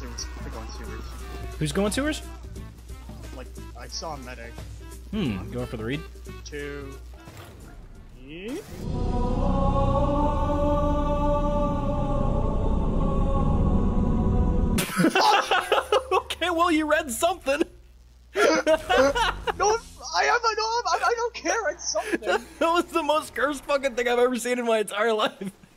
sewers. They're going sewers. Who's going sewers? Like, I saw a medic. Going for the read? 2, 3. Okay, well, you read something. No, I don't care. It's something. That was the most cursed fucking thing I've ever seen in my entire life.